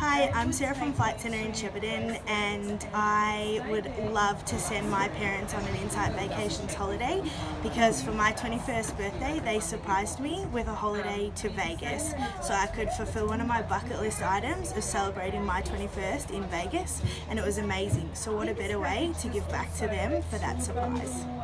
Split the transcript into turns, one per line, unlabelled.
Hi, I'm Sarah from Flight Centre in Shepparton, and I would love to send my parents on an Insight Vacations holiday because for my 21st birthday they surprised me with a holiday to Vegas, so I could fulfill one of my bucket list items of celebrating my 21st in Vegas, and it was amazing. So what a better way to give back to them for that surprise.